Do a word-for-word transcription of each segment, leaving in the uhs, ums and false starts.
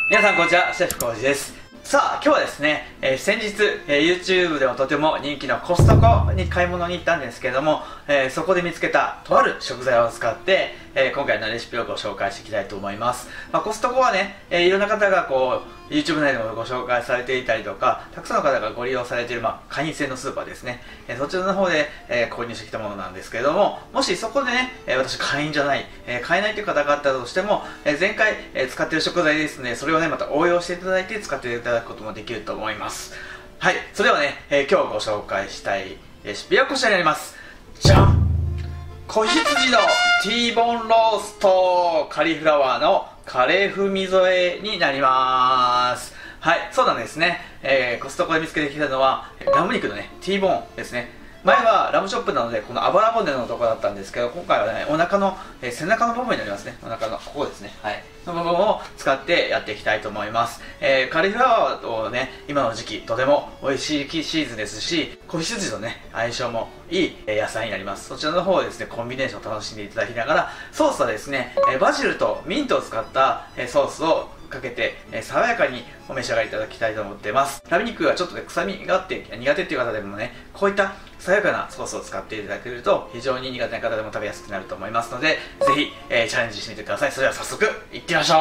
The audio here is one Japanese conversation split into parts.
皆さんこんにちは、シェフコウジです。さあ今日はですね、えー、先日、えー、YouTube でもとても人気のコストコに買い物に行ったんですけども、えー、そこで見つけたとある食材を使って、えー、今回のレシピをご紹介していきたいと思います。まあ、コストコはね、えー、いろんな方がこう YouTube 内でもご紹介されていたりとか、たくさんの方がご利用されている、まあ、会員制のスーパーですね、えー、そちらの方で、えー、購入してきたものなんですけれども、もしそこでね、えー、私会員じゃない、えー、買えないという方があったとしても、えー、前回、えー、使っている食材ですね、それをねまた応用していただいて使っていただくこともできると思います。はい、それではね、えー、今日ご紹介したいレシピはこちらになります。じゃん、子羊の T ボーンローストカリフラワーのカレー風味添えになります。はい、そうなんですね、えー、コストコで見つけてきたのはラム肉のね T ボーンですね。前はラムショップなのでこのあばら骨のところだったんですけど、今回はねお腹の、えー、背中の部分になりますね。お腹のここですね、はいの部分を使ってやっていきたいと思います。えー、カリフラワーをね今の時期とても美味しいシーズンですし、子羊とね相性もいい野菜になります。そちらの方をですねコンビネーションを楽しんでいただきながら、ソースはですねバジルとミントを使ったソースをかけて、えー、爽やかにお召し上がりいただきたいと思っています。ラム肉がちょっとね臭みがあって苦手っていう方でもね、こういった爽やかなソースを使っていただけると非常に苦手な方でも食べやすくなると思いますので、ぜひ、えー、チャレンジしてみてください。それでは早速いってみましょう。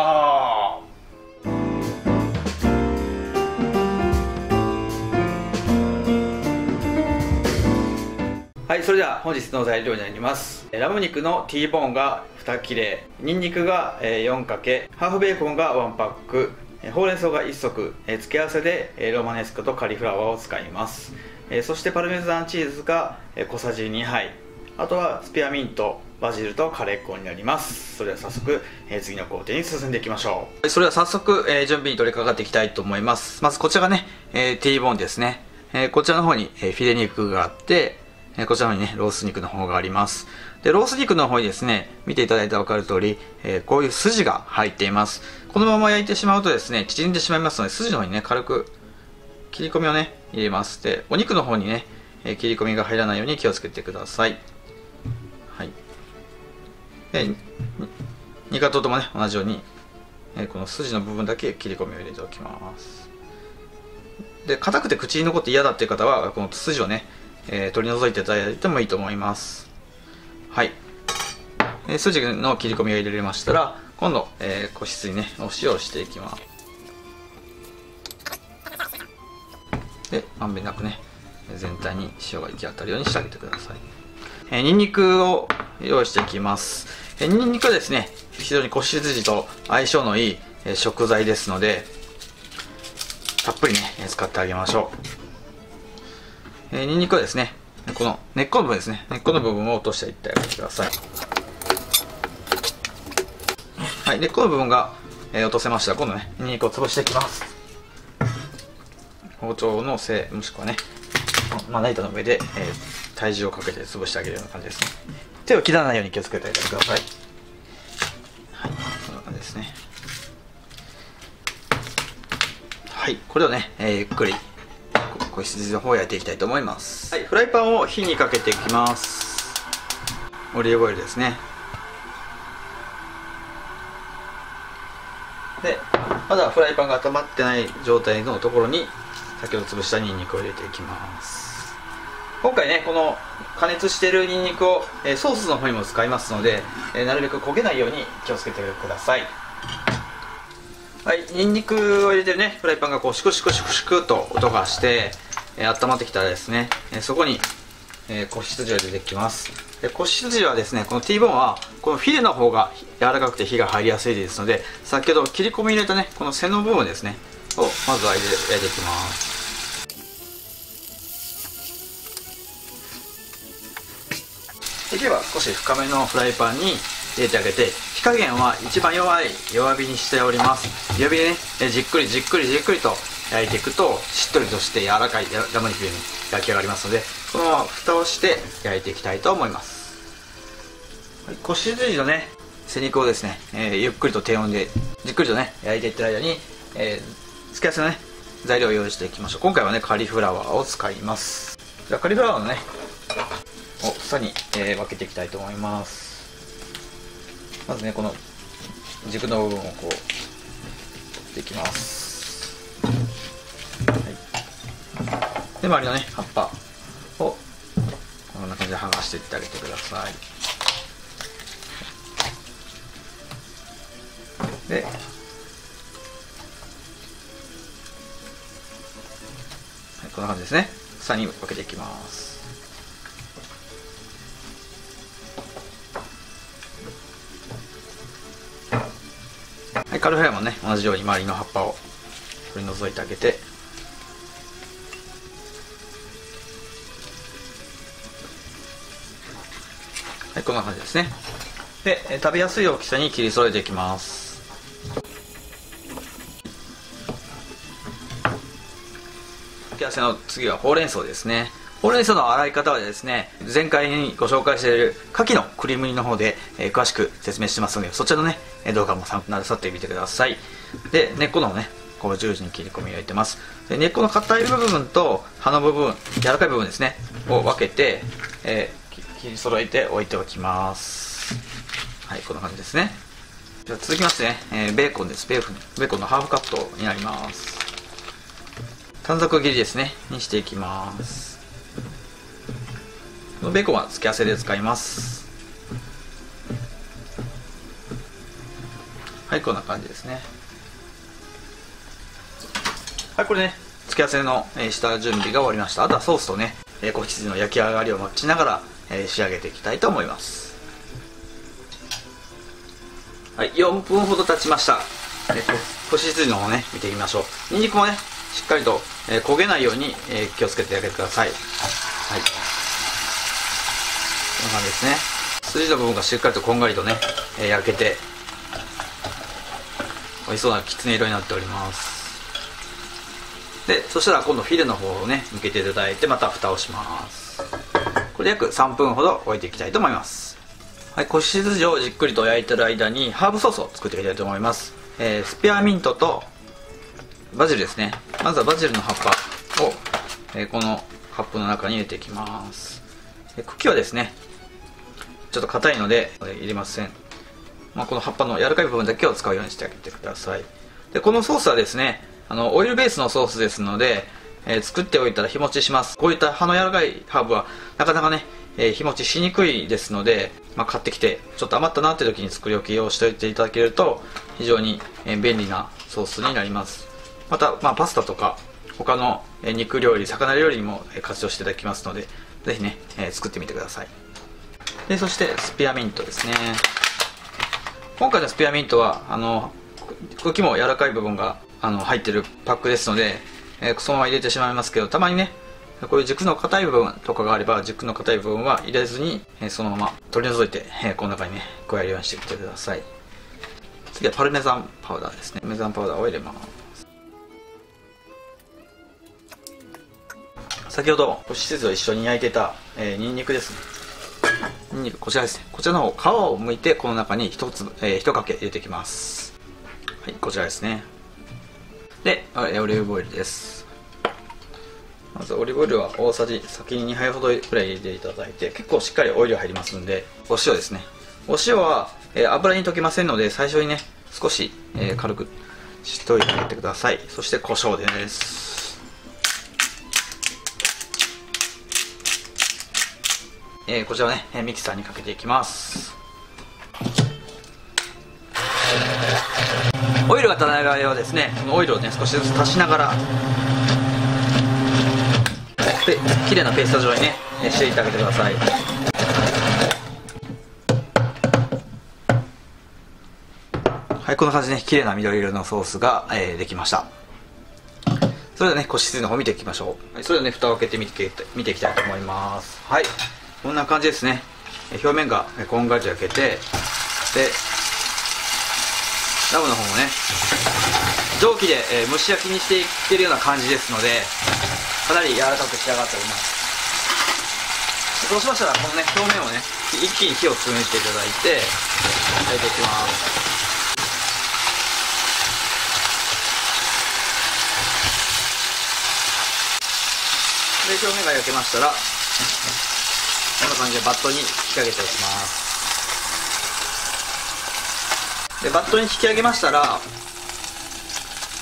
はい、それでは本日の材料になります。ラム肉の T ボーンがに切れ、ニンニクがよんかけ、ハーフベーコンがいちパック、ほうれん草がいっ足、付け合わせでロマネスコとカリフラワーを使います。そしてパルメザンチーズが小さじにはい、あとはスペアミント、バジルとカレー粉になります。それでは早速次の工程に進んでいきましょう。それでは早速準備に取り掛かっていきたいと思います。まずこちらがね T ボーンですね。こちらの方にフィレ肉があって、こちらの方にねロース肉の方があります。でロース肉の方にですね、見ていただいたら分かる通り、えー、こういう筋が入っています。このまま焼いてしまうとですね縮んでしまいますので、筋の方にね軽く切り込みをね入れます。でお肉の方にね、えー、切り込みが入らないように気をつけてください。はい、でにか頭ともね同じように、えー、この筋の部分だけ切り込みを入れておきます。で硬くて口に残って嫌だっていう方はこの筋をね、えー、取り除いていただいてもいいと思います。はい、えー、筋の切り込みが入れましたら、今度、えー、子羊にねお塩をしていきます。でまんべんなくね全体に塩が行き当たるようにしてあげてください。えー、ニンニクを用意していきます。えー、ニンニクはですね非常に子羊と相性のいい、えー、食材ですので、たっぷりね使ってあげましょう。えー、ニンニクはですねこの根っこの部分ですね、根っこの部分を落としていってあげてください。はい、根っこの部分が、えー、落とせましたら、今度ねニンニクを潰していきます。包丁の背もしくはねまな板の上で、えー、体重をかけて潰してあげるような感じですね。手を切らないように気をつけてあげてください。はい、こんな感じですね。はい、これをね、えー、ゆっくり子羊の方を焼いていきたいと思います。はい、フライパンを火にかけていきます。オリーブオイルですね。でまだフライパンが温まってない状態のところに先ほど潰したニンニクを入れていきます。今回ねこの加熱しているニンニクを、えー、ソースの方にも使いますので、えー、なるべく焦げないように気をつけてください。はい、ニンニクを入れてるねフライパンがこうシュクシュクシュクシュクと音がして、えー、温まってきたらですね、えー、そこに、えー、子羊を入れていきます。で子羊はですねこの T ボーンはこのフィレの方が柔らかくて火が入りやすいですので、先ほど切り込み入れたねこの背の部分ですねをまずは入れ焼いていきます。できれば少し深めのフライパンに入れてあげて、火加減は一番弱い弱火にしております。弱火でねじっくりじっくりじっくりと焼いていくとしっとりとして柔らかいラム肉に焼き上がりますので、このまま蓋をして焼いていきたいと思います。はい、子羊のね背肉をですね、えー、ゆっくりと低温でじっくりとね焼いていってる間に、えー、付け合わせのね材料を用意していきましょう。今回はねカリフラワーを使います。じゃあカリフラワーのねを房に、えー、分けていきたいと思います。まずねこの軸の部分をこうっていきます。はい、で周りのね葉っぱをこんな感じで剥がしていってあげてください。で、はい、こんな感じですね。房に分けていきます。はい、カルフライもね同じように周りの葉っぱを取り除いてあげて、はい、こんな感じですね。で食べやすい大きさに切り揃えていきます。付け合わせの次はほうれん草ですね。ほうれん草の洗い方はですね、前回にご紹介している牡蠣のクリーム煮の方で、えー、詳しく説明してますので、そちらのね動画も参考になさってみてください。で根っこのねこう十字に切り込みを入れてます。で根っこの硬い部分と葉の部分、柔らかい部分ですねを分けて、えー、切り揃えて置いておきます。はい、こんな感じですね。じゃあ続きましてね、えー、ベーコンです。ベーコンベーコンのハーフカットになります。短冊切りですねにしていきます。このベーコンは付け合わせで使います。はい、こんな感じですね。はい、これね付け合わせの下準備が終わりました。あとはソースとね子羊の焼き上がりを待ちながら仕上げていきたいと思います。はい、よんぷんほど経ちました。子羊の方ね見ていきましょう。にんにくもねしっかりと、えー、焦げないように、えー、気をつけてあげてください。はい、こんな感じですね。筋の部分がしっかりとこんがりとね、えー、焼けて美味しそうなきつね色になっております。でそしたら今度フィレの方をね向けていただいて、また蓋をします。これで約さんぷんほど置いていきたいと思います。はい、子羊をじっくりと焼いてる間にハーブソースを作っていきたいと思います。えー、スペアミントとバジルですね。まずはバジルの葉っぱを、えー、このカップの中に入れていきます。で茎はですねちょっと硬いので入れません。まあ、この葉っぱの柔らかい部分だけを使うようにしてあげてください。でこのソースはですねあのオイルベースのソースですので、えー、作っておいたら日持ちします。こういった葉の柔らかいハーブはなかなかね、えー、日持ちしにくいですので、まあ、買ってきてちょっと余ったなっていう時に作り置きをしておいていただけると非常に便利なソースになります。また、まあ、パスタとか他の肉料理、魚料理にも活用していただきますので、ぜひね、えー、作ってみてください。でそしてスペアミントですね。今回のスペアミントはあの茎も柔らかい部分があの入ってるパックですので、えー、そのまま入れてしまいますけど、たまにねこういう軸の硬い部分とかがあれば軸の硬い部分は入れずに、えー、そのまま取り除いて、えー、この中にね加えるようにしてみてください。次はパルメザンパウダーですね。パルメザンパウダーを入れます。先ほど干し羊を一緒に焼いてた、えー、ニンニクですね。ニンニクこちらですね。こちらの方皮を剥いてこの中に一つ、えー、一かけ入れていきます。はい、こちらですね。でオリーブオイルです。まずオリーブオイルは大さじ先ににはいほどぐらい入れていただいて、結構しっかりオイル入りますんで、お塩ですね。お塩は、えー、油に溶けませんので最初にね少し、えー、軽くしといてあげてください。そして胡椒です。えー、こちらをねミキサーにかけていきます。オイルが足らない場合はですね、このオイルをね少しずつ足しながらで綺麗なペースト状にねしていってあげてください。はい、こんな感じでね綺麗な緑色のソースが、えー、できました。それではね、子羊の方見ていきましょう。それではね、蓋を開けてみて見ていきたいと思います。はい、こんな感じですね。表面がこんがりと焼けて、でラムの方もね蒸気で蒸し焼きにしていってるような感じですので、かなり柔らかく仕上がっております。そうしましたらこのね表面をね一気に火をつめていただいて焼いていきます。で表面が焼けましたらこんな感じでバットに引き上げておきます。でバットに引き上げましたら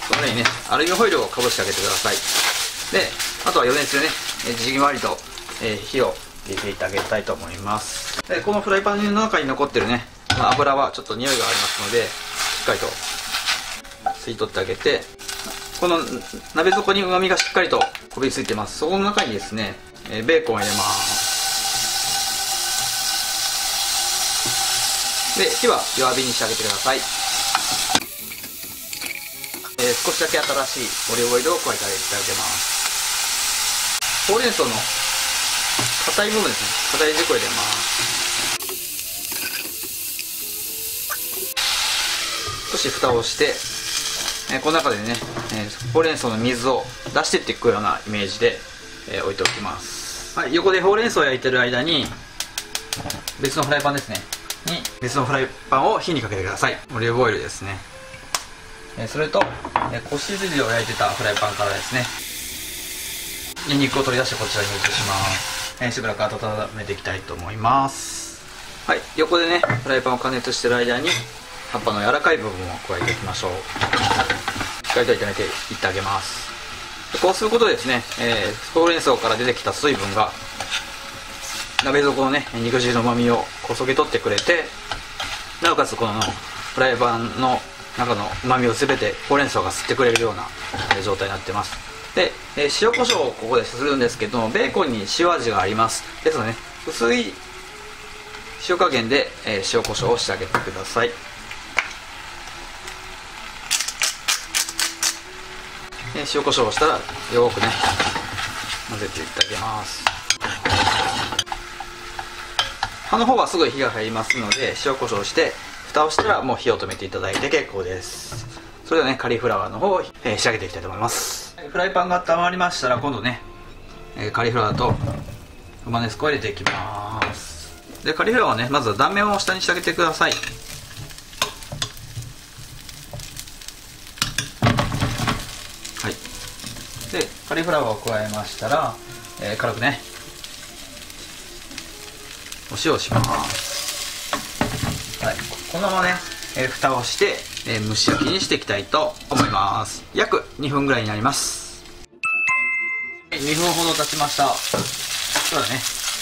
このようにねアルミホイルをかぶしてあげてください。であとは余熱でねじんわりと、えー、火を入れていってあげたいと思います。でこのフライパンの中に残ってるね油はちょっと匂いがありますので、しっかりと吸い取ってあげて、この鍋底にうまみがしっかりとこびりついてます。そこの中にですねベーコンを入れます。で火は弱火にしてあげてください。えー、少しだけ新しいオリーブオイルを加えてあげます。ほうれん草の硬い部分ですね、硬い軸を入れます。少し蓋をして、えー、この中でね、えー、ほうれん草の水を出していっていくようなイメージで、えー、置いておきます。はい、横でほうれん草を焼いてる間に別のフライパンですねに別のフライパンを火にかけてください。オリーブオイルですね、えー、それと、えー、こし筋を焼いてたフライパンからですねにんにくを取り出してこちらに移します。えー、しばらく温めていきたいと思います。はい、横でねフライパンを加熱してる間に葉っぱの柔らかい部分を加えていきましょう。しっかりと炒めていってあげます。こうすることでですね、えー、ほうれん草から出てきた水分が鍋底のね肉汁のうまみをこそげ取ってくれて、なおかつこのフライパンの中のうまみを全てほうれん草が吸ってくれるような状態になってます。で、えー、塩コショウをここでするんですけども、ベーコンに塩味がありますですので、ね、薄い塩加減で、えー、塩コショウをしてあげてください。で塩コショウをしたらよくね混ぜていってあげます。葉の方はすぐ火が入りますので、塩コショウして蓋をしたらもう火を止めていただいて結構です。それではねカリフラワーの方を、えー、仕上げていきたいと思います。フライパンが温まりましたら今度ね、えー、カリフラワーとロマネスコを入れていきます。でカリフラワーはねまずは断面を下にしてあげてください。はい、でカリフラワーを加えましたら、えー、軽くねお塩をします。はい、このままね、えー、蓋をして、えー、蒸し焼きにしていきたいと思います。約にふんぐらいになります。にふんほど経ちました。そうだね、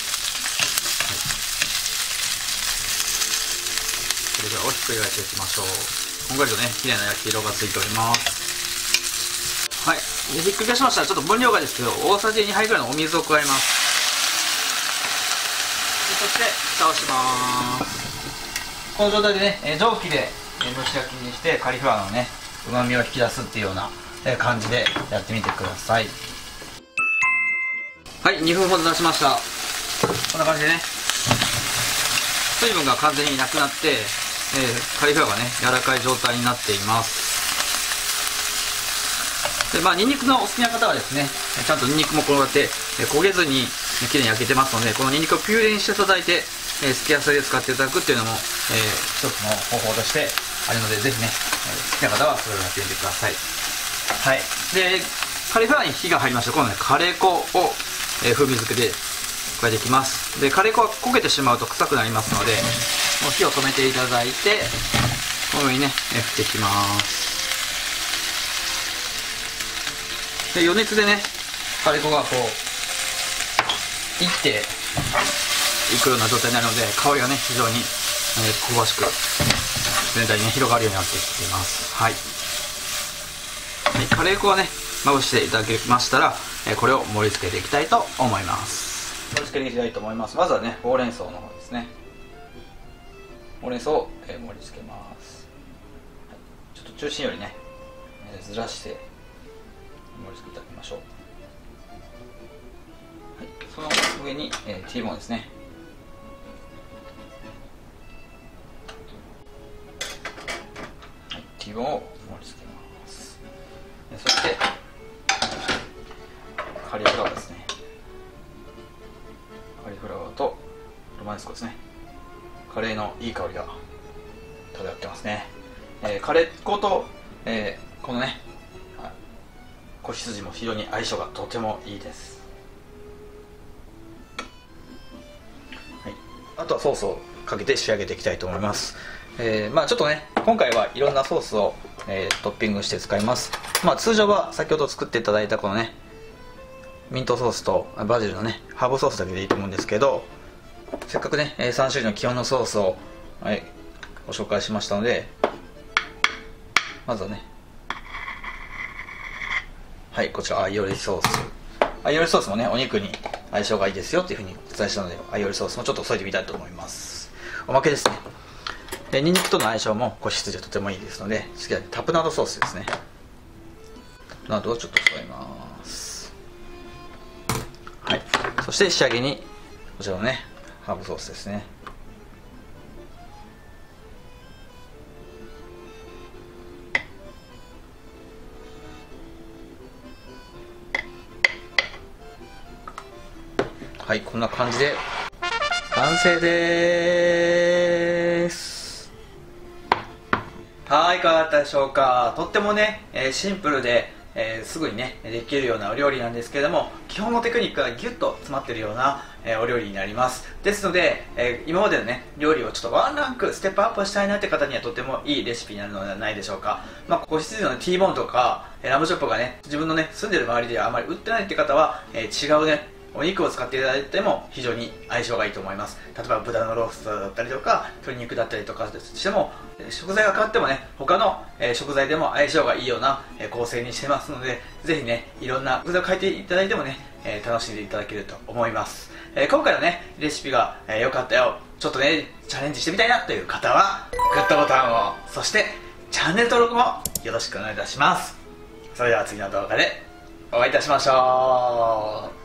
カリフラワーをひっくり返していきましょう。こんがりとね綺麗な焼き色がついております。はい、でひっくり返しましたら、ちょっと分量がですけど大さじにはいぐらいのお水を加えます。そして蓋をします。この状態でね蒸気で蒸し焼きにしてカリフラワーのねうまみを引き出すっていうような感じでやってみてください。はい、にふんほど経ちました。こんな感じでね水分が完全になくなって、えー、カリフラワーがね柔らかい状態になっています。でまあニンニクのお好きな方はですねちゃんとニンニクもこうやって焦げずにきれいに焼けてますので、このニンニクをピューレにしていただいて、えー、すき野菜で使っていただくっていうのも、えー、一つの方法としてあるので、ぜひね、えー、好きな方はそれをやってみてください。はい、でカリフラワーに火が入りました。今度ねカレー粉を、えー、風味付けで加えていきます。でカレー粉は焦げてしまうと臭くなりますので、もう火を止めていただいてこのようにね、えー、振っていきます。で余熱でねカレー粉がこういっていくような状態になるので、香りがね非常に、えー、香ばしく全体にね広がるようになってきています。はい、はい、カレー粉はねまぶしていただけましたら、えー、これを盛り付けていきたいと思います。盛り付けていきたいと思います。まずはねほうれん草の方ですね。ほうれん草を、えー、盛り付けます。はい、ちょっと中心よりね、えー、ずらして盛り付けていただきましょう。はい、その上に、えー、ティーボーンですね。はい、ティーボーンを盛り付けます。そしてカリフラワーですね。カリフラワーとロマネスコですね。カレーのいい香りが漂ってますね。えー、カレー粉と、えー、このね仔羊も非常に相性がとてもいいです。はい、あとはソースをかけて仕上げていきたいと思います。えー、まあちょっとね今回はいろんなソースをえー、トッピングして使います。まあ通常は先ほど作っていただいたこのねミントソースとバジルのねハーブソースだけでいいと思うんですけど、せっかくねさん種類の基本のソースを、はい、ご紹介しましたので、まずはね、はい、こちらアイオリソース。アイオリソースもねお肉に相性がいいですよっていうふうにお伝えしたので、アイオリソースもちょっと添えてみたいと思います。おまけですね。でニンニクとの相性も子羊はとてもいいですので、次はタプナードソースですね。タプナードをちょっと添えます。はい、そして仕上げにこちらのねハーブソースですね。はい、こんな感じで完成でーす。はい、いかがだったでしょうか。とってもね、えーシンプルで、えーすぐにねできるようなお料理なんですけれども、基本のテクニックがギュッと詰まっているような、えーお料理になります。ですので、えー今までのね料理をちょっとワンランクステップアップしたいなって方にはとてもいいレシピになるのではないでしょうか。まあ子羊の、ね、T ボーンとか、えーラムチョップがね自分のね住んでる周りではあまり売ってないって方は、えー違うねお肉を使っていただいても非常に相性がいいと思います。例えば豚のローストだったりとか鶏肉だったりとかしても、食材が変わってもね他の食材でも相性がいいような構成にしてますので、ぜひねいろんな食材を変えていただいてもね楽しんでいただけると思います。今回のねレシピが良かったよ、ちょっとねチャレンジしてみたいなという方はグッドボタンを、そしてチャンネル登録もよろしくお願いいたします。それでは次の動画でお会いいたしましょう。